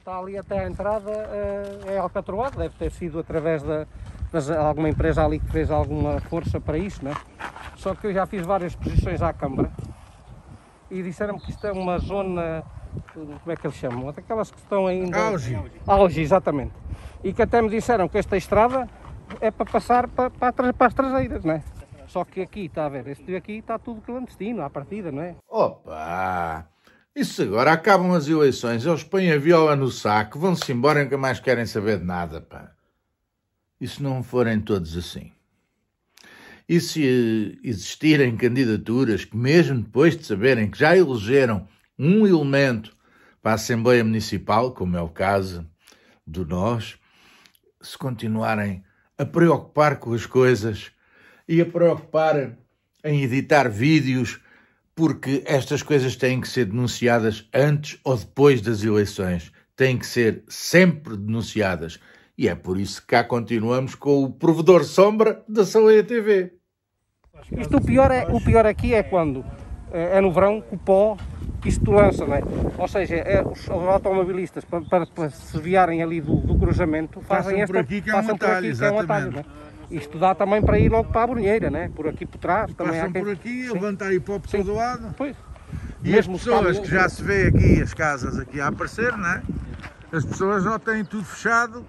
está ali até à entrada, é alcatroado, deve ter sido através de alguma empresa ali que fez alguma força para isto, né? Só que eu já fiz várias exposições à Câmara e disseram-me que isto é uma zona, como é que eles chamam? Aquelas que estão ainda... Auge, exatamente. E que até me disseram que esta estrada é para passar para as traseiras, não é? Só que aqui, está a ver, este aqui está tudo clandestino, à partida, não é? Opa! Isso agora acabam as eleições, eles põem a viola no saco, vão-se embora e nunca mais querem saber de nada, pá. E se não forem todos assim? E se existirem candidaturas que, mesmo depois de saberem que já elegeram um elemento para a Assembleia Municipal, como é o caso do Nós, se continuarem a preocupar com as coisas e a preocupar em editar vídeos, porque estas coisas têm que ser denunciadas antes ou depois das eleições. Têm que ser sempre denunciadas. E é por isso que cá continuamos com o provedor sombra da Saleia TV. Isto o pior aqui é quando é no verão, com o pó que isto lança, não é? Ou seja, os automobilistas para se desviarem ali do cruzamento Passam por aqui que é um atalho, exatamente. Não é? Isto dá também para ir logo para a Brunheira, né? Por aqui por trás. Passam por aqui, levantam aí pó por todo lado. Pois. E as pessoas que já se vê aqui, as casas aqui a aparecer, não é? As pessoas ou têm tudo fechado,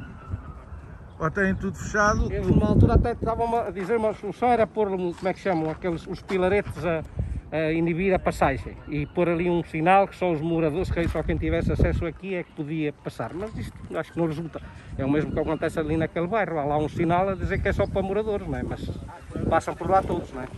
Eles numa altura até estavam a dizer uma solução, era pôr, como é que chamam, os pilaretes a inibir a passagem e pôr ali um sinal que só os moradores, que só quem tivesse acesso aqui é que podia passar. Mas isto acho que não resulta. É o mesmo que acontece ali naquele bairro, há lá um sinal a dizer que é só para moradores, não é? Mas passam por lá todos, não é?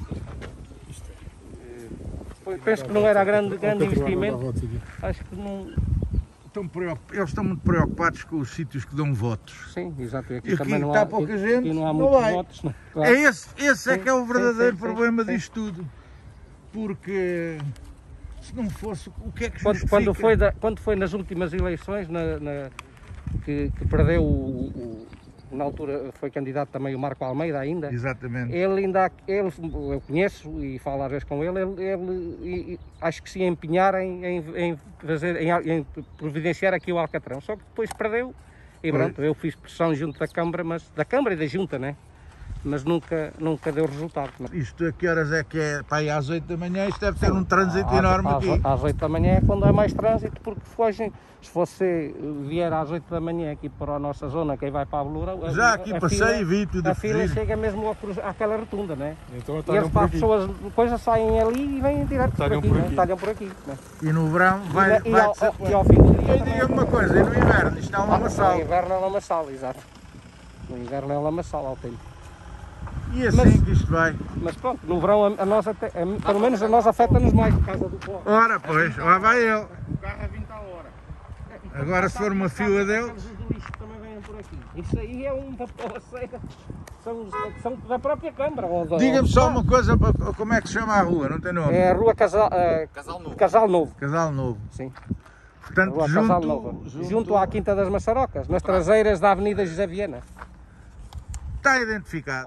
Penso que não era grande investimento, acho que não... Eles estão muito preocupados com os sítios que dão votos. Sim, exato. E aqui também não está há, pouca gente, aqui não há muitos votos. Não. Claro. Esse é que é o verdadeiro problema disto tudo. Porque se não fosse, o que é que justifica? Quando foi nas últimas eleições, que perdeu na altura foi candidato também o Marco Almeida ainda. Exatamente. Ele eu conheço e falo às vezes com ele acho que se ia empenhar em providenciar aqui o Alcatrão, só que depois perdeu e pronto, eu fiz pressão junto da Câmara, da Câmara e da Junta, né? Mas nunca deu resultado. Não. Isto a que horas é que é? Para aí às 8 da manhã, isto deve ter um trânsito enorme aqui. Às 8 da manhã é quando há mais trânsito, porque fogem. Se você vier às 8 da manhã aqui para a nossa zona, quem vai para a Beloura... Já aqui passei e vi tudo. A fila chega mesmo àquela rotunda, né? Então, e as pessoas depois saem ali e vêm direto por aqui, né? Talham por aqui. Né? E no verão vai e ao fim do dia... E diga-me uma coisa, e no inverno isto é um lamaçal? No inverno é um lamaçal, exato. No inverno é um lamaçal ao tempo. E assim que isto vai. Mas pronto, no verão pelo menos a nós afeta-nos mais por causa do pó. Ora, pois, lá vai ele. O carro a 20 à hora. Agora se for uma fila dele... Os do lixo também vêm por aqui. Isso aí é uma poceira. São da própria Câmara. Diga-me só uma coisa, como é que se chama a rua? Não tem nome? É a Rua Casal Novo. Casal Novo. Sim. Portanto, Rua Casal Novo. Junto à Quinta das Maçarocas, nas traseiras da Avenida José Viana. Está identificado.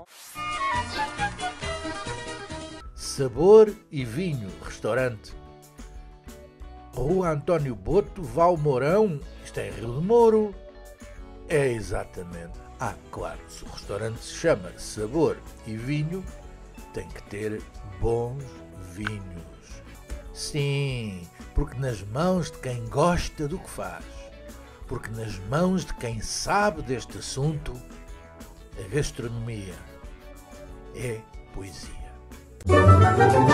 Sabor e Vinho, restaurante. Rua António Boto, Valmourão, isto é em Rio de Moro. É exatamente. Claro, se o restaurante se chama Sabor e Vinho, tem que ter bons vinhos. Sim, porque nas mãos de quem gosta do que faz, porque nas mãos de quem sabe deste assunto, a gastronomia é poesia.